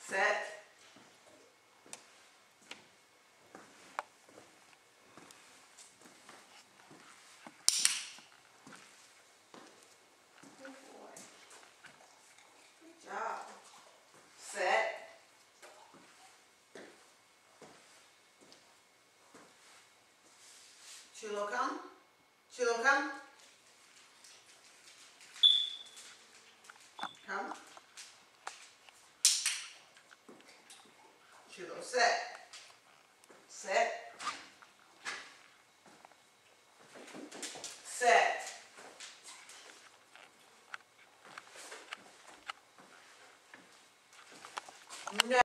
Set. Good boy. Good job. Set. Chulo, come. Chulo, come. Come. Chulo, set. Set. Set. No.